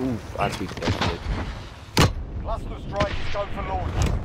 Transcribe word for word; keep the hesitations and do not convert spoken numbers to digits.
Oof, I tweaked that shit. Cluster strike is go for launch.